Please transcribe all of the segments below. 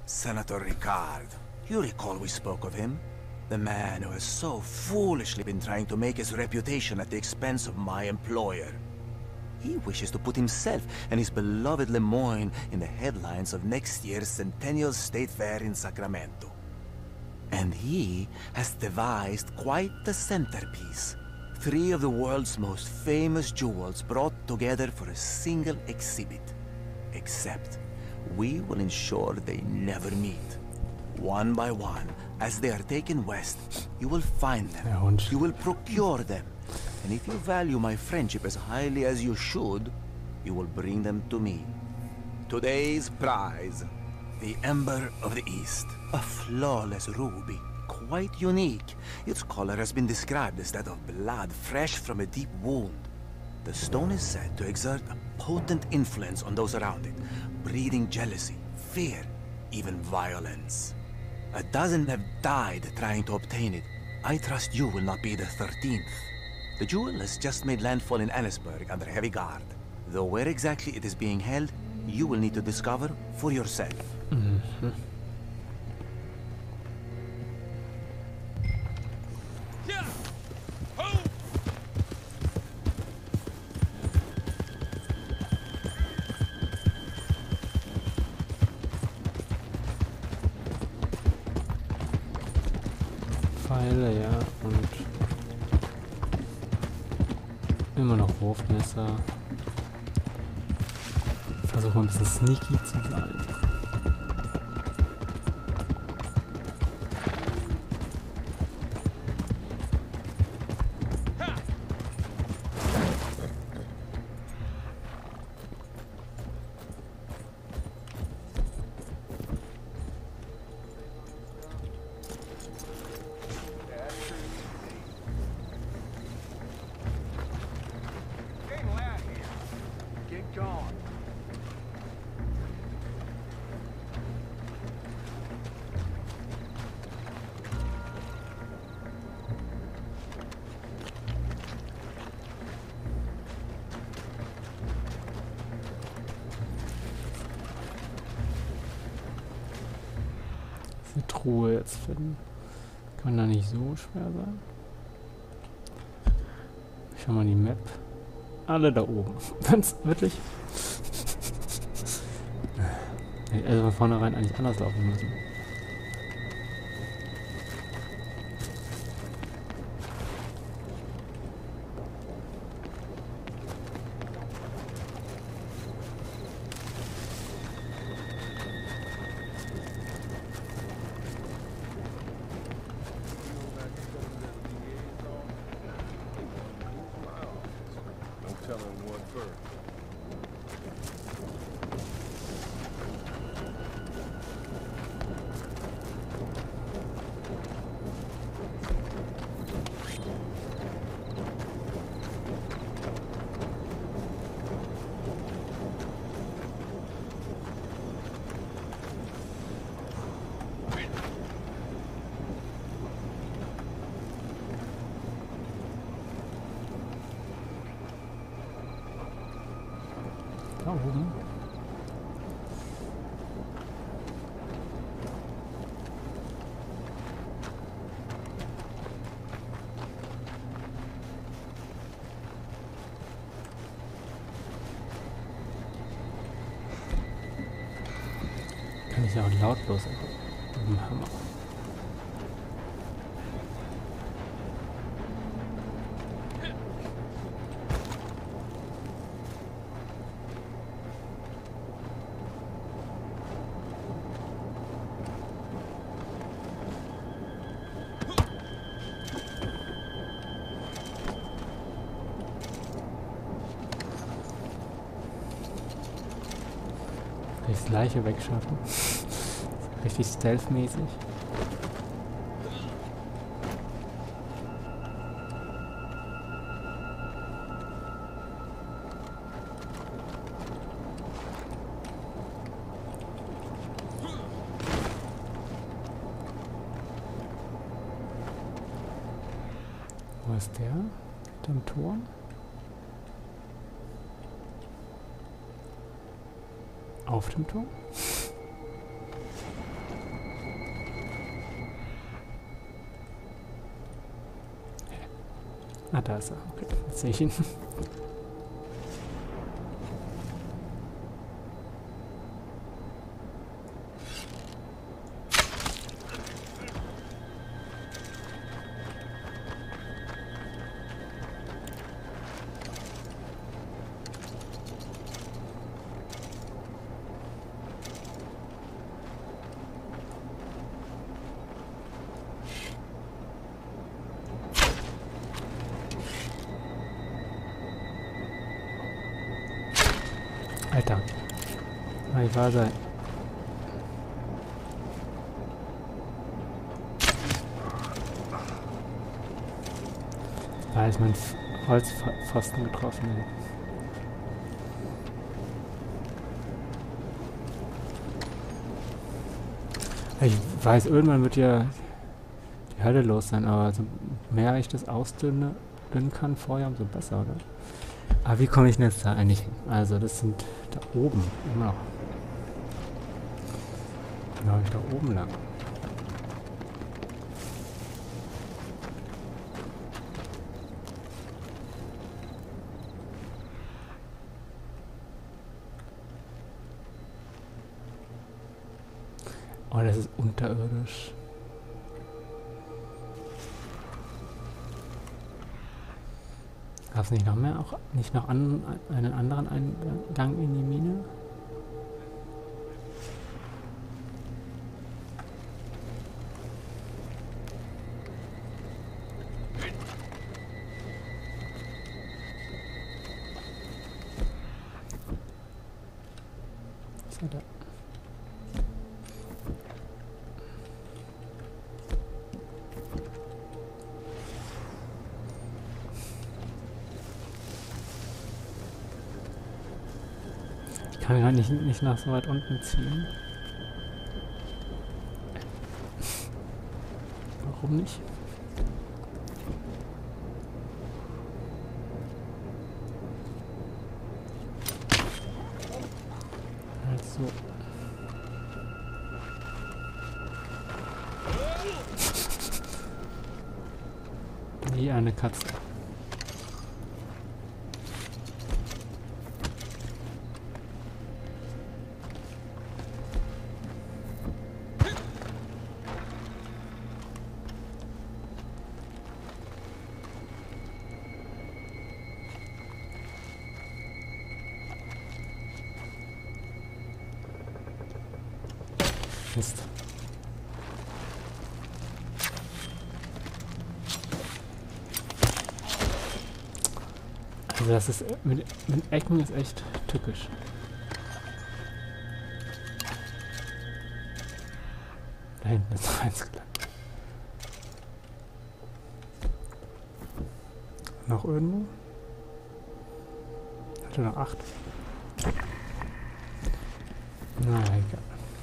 Senator Ricard. You recall we spoke of him? The man who has so foolishly been trying to make his reputation at the expense of my employer. He wishes to put himself and his beloved Lemoyne in the headlines of next year's Centennial State Fair in Sacramento. And he has devised quite the centerpiece. 3 of the world's most famous jewels brought together for a single exhibit. Except, we will ensure they never meet. One by one, as they are taken west, you will find them. You will procure them. And if you value my friendship as highly as you should, you will bring them to me. Today's prize, the Ember of the East. A flawless ruby, quite unique. Its color has been described as that of blood fresh from a deep wound. The stone is said to exert a potent influence on those around it, breeding jealousy, fear, even violence. A dozen have died trying to obtain it. I trust you will not be the 13th. The jewel has just made landfall in Annesburg under heavy guard. Though where exactly it is being held, you will need to discover for yourself. Pfeile, ja, und immer noch Wurfmesser. Versuche ein bisschen sneaky zu sein. Eine Truhe jetzt finden. Kann da nicht so schwer sein. Schau mal die Map. Alle da oben. Wenn's wirklich. Hätte also von vornherein eigentlich anders laufen müssen. Da oben. Kann ich ja auch lautlos mit dem Hammer. Das Leiche wegschaffen. Richtig stealth-mäßig. Wo ist der? Hinterm Turm? Auf dem Turm? Ah, da ist er. Okay, jetzt sehe ich ihn. Alter. Kann nicht wahr sein. Da ist mein Holzpfosten getroffen. Ich weiß, irgendwann wird ja die Hölle los sein, aber so mehr ich das ausdünnen kann vorher, umso besser, oder? Aber wie komme ich denn jetzt da eigentlich hin? Also das sind da oben, immer noch. Glaube ich da oben lang. Oh, das ist unterirdisch. Gab es nicht noch mehr, auch nicht noch einen anderen Eingang in die Mine? Was ist da? Ich kann halt nicht nach so weit unten ziehen. Warum nicht? Also. Wie eine Katze. Mist. Also das ist mit Ecken ist echt tückisch. Da hinten ist noch eins gelandet. Noch irgendwo? Hatte noch 8. Na egal.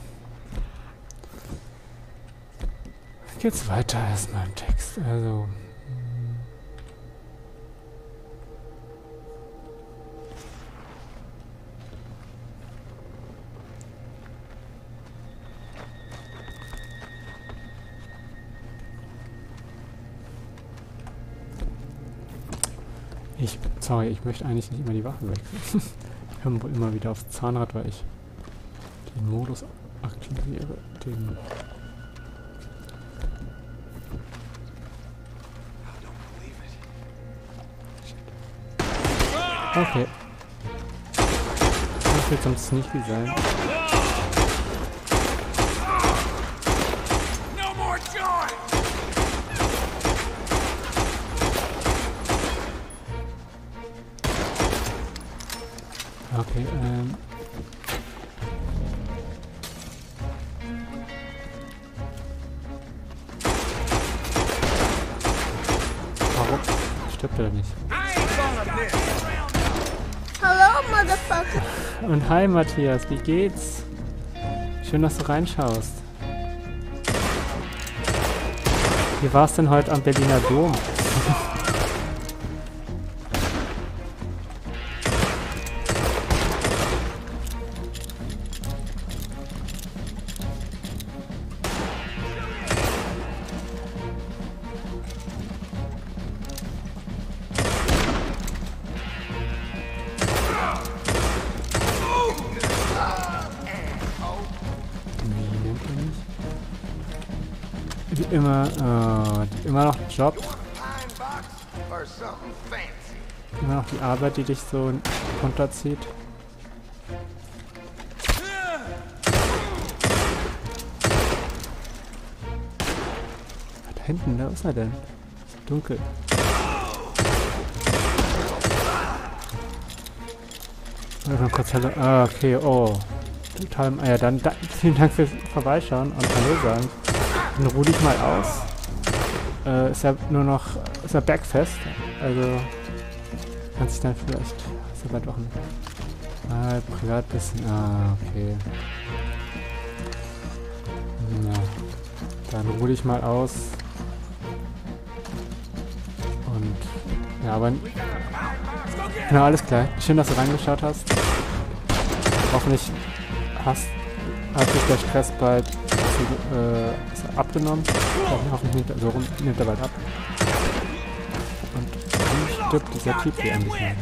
Geht's weiter erstmal im Text. Also. Sorry, ich möchte eigentlich nicht immer die Waffen wechseln. Ich komme wohl immer wieder aufs Zahnrad, weil ich den Modus aktiviere. Den okay. Das wird sonst sneaky sein. Okay, warum stirbt er nicht? Hallo, Motherfucker. Und hi Matthias, wie geht's? Schön, dass du reinschaust. Wie war's denn heute am Berliner Dom? immer noch Job. Immer noch die Arbeit, die dich so runterzieht. Da hinten, da ist er denn? Ist dunkel. Mal kurz Hallo. Ah, okay, oh. Total. Ja, dann vielen Dank fürs Vorbeischauen und Hallo sagen. Dann ruh dich mal aus. Ist ja nur noch. Ist ja Bergfest. Also. Kann sich dann vielleicht. Ist ja bald auch ein. Privat bisschen. Ah, okay. Ja. Dann ruh dich mal aus. Und. Ja, aber. Genau, alles klar. Schön, dass du reingeschaut hast. Hoffentlich hat sich der Stress bald abgenommen. Hoffentlich nimmt er bald ab. Und dann stirbt dieser Typ hier endlich mal.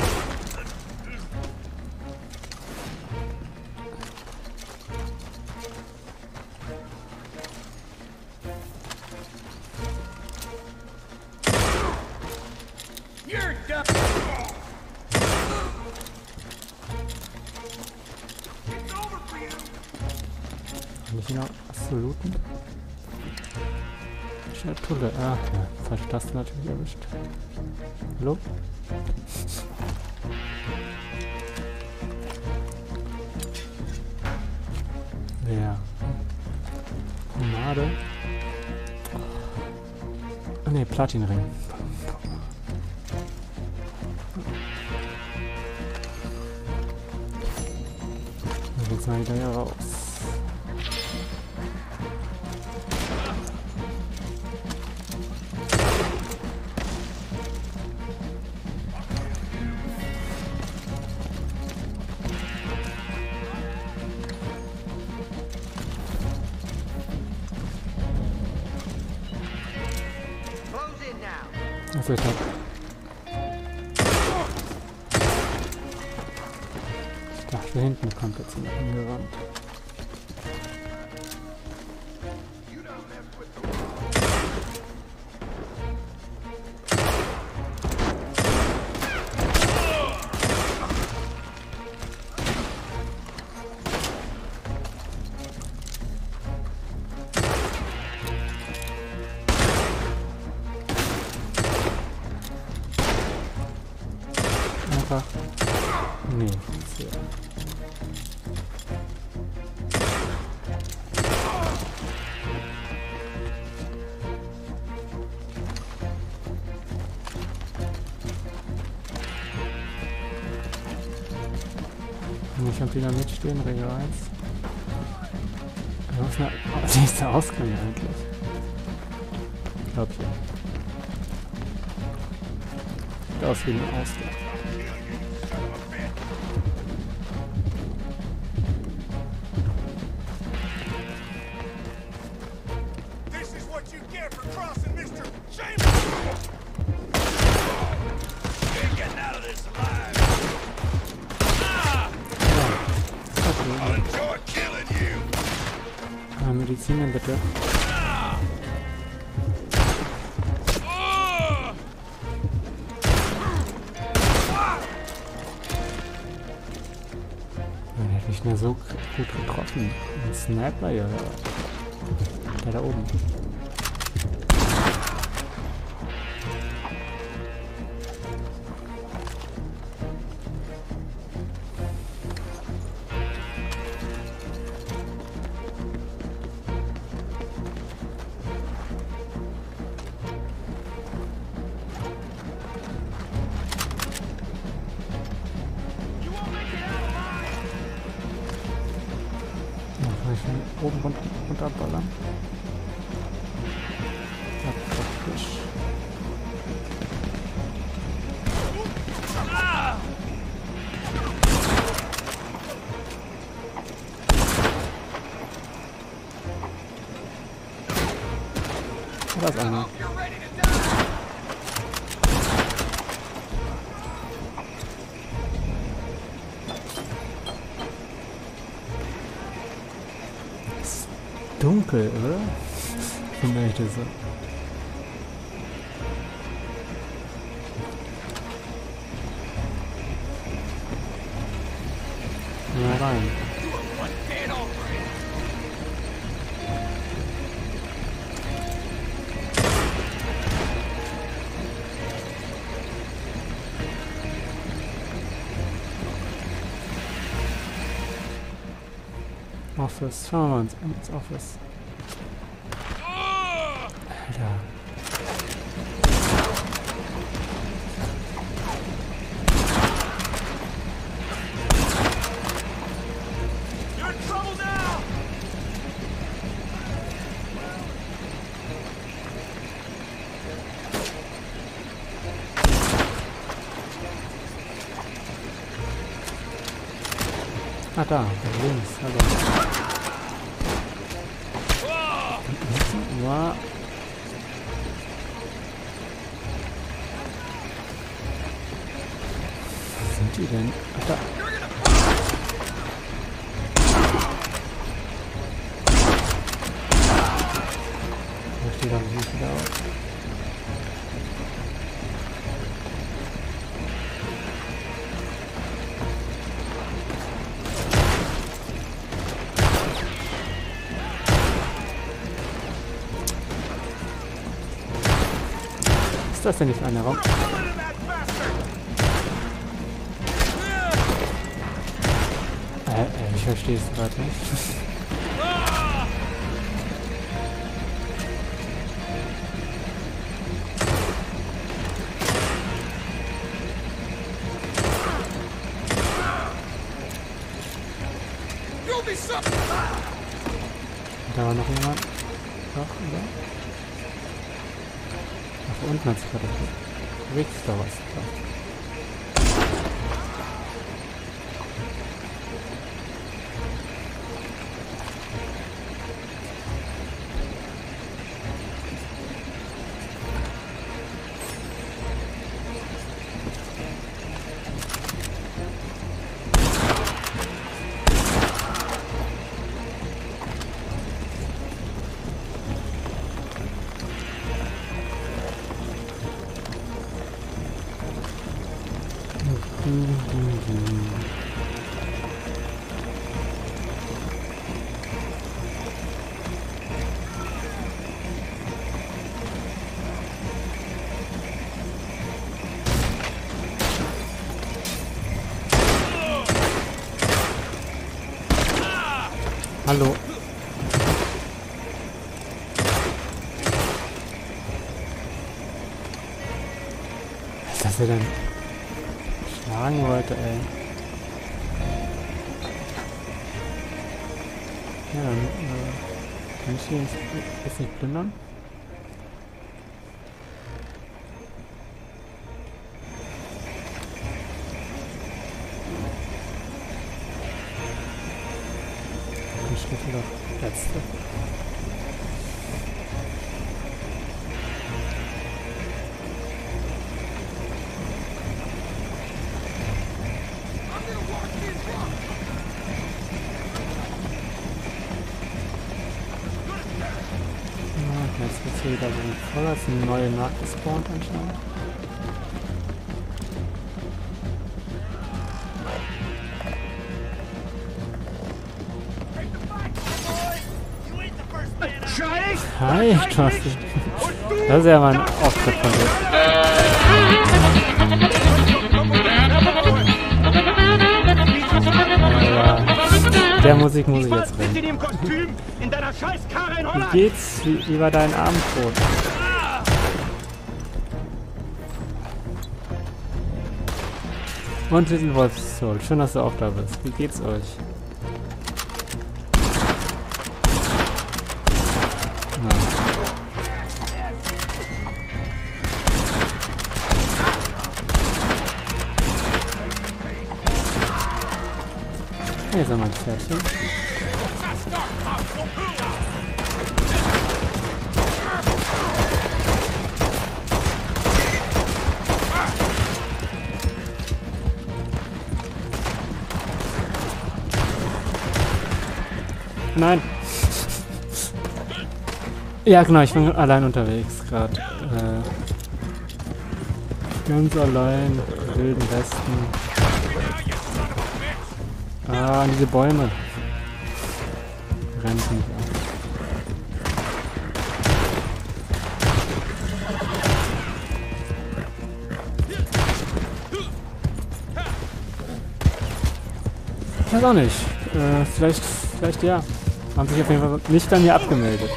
Kann ich ihn auch absoluten? Schatulle. Ah, ja. Falsche Taste natürlich erwischt. Hallo? Ja. Pomade. Oh ne, Platinring. Dann geht's mal wieder hier raus. Also ich dachte, hinten kommt jetzt jemand angerannt. Einfach. Nee, sehr. Ich hab Dynamit stehen, Regel 1. Was ist der Ausgang eigentlich? Ich glaub hier. Sieht aus wie ein Ausgang. Medizin bitte. Man hätte mich nur so gut getroffen. Ein Sniper, ja. Der da oben. Oben runterballern. Ja, praktisch. Da ist einer. Dunkel, oder? Finde ich das so. Na rein. Office. Schauen wir mal ins Office. Alter. You're in trouble now! Ah, da links. Hallo. Wow. Wo sind die denn? Ach, da. Da steht doch nicht wieder auf. Was ist das denn nicht für ein Raum? Ich verstehe es gerade nicht. Da war noch jemand. Doch, oder? Ach, unten hat sich gerade bewegt da was. Da. Hallo. Was ist das denn? Schlagen wollte, ey. Ja, dann kann ich hier jetzt nicht plündern? Doch, letzte. Ja, jetzt wird es hier wieder so voll als eine neue Marke gespawnt anscheinend. Hi, Thorsten. Das ist ja mal ein Auftritt von dir. Ja, der Musik muss ich jetzt rennen. Wie geht's? Wie war dein Abendbrot? Und Little Wolf's Soul. Schön, dass du auch da bist. Wie geht's euch? Hier ist mein Pferdchen. Nein. Ja, genau, ich bin allein unterwegs gerade. Ganz allein, Wilden Westen. Ah, an diese Bäume. Rennt nicht ab. Ich weiß auch nicht. Vielleicht ja. Haben sich auf jeden Fall nicht bei mir abgemeldet.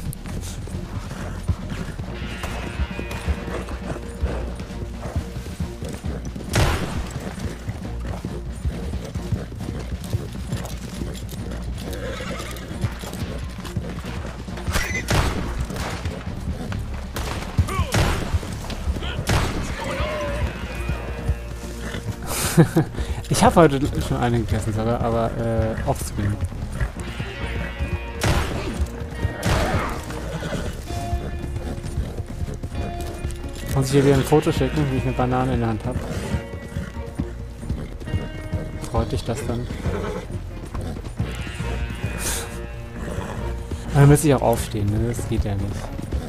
Ich habe heute schon eine gegessen, aber offscreen. Muss ich hier wieder ein Foto schicken, wie ich eine Banane in der Hand habe? Freut dich das dann? Aber dann müsste ich auch aufstehen, ne? Das geht ja nicht.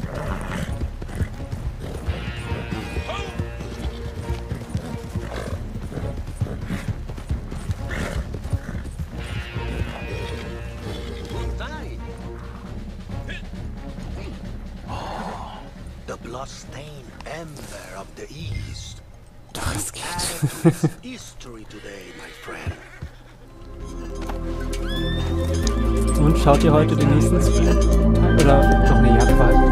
The bloodstained ember of the East. Doch, es geht. History today, my friend. Und schaut ihr heute den nächsten Stream? Oder doch, ne, ihr habt bald.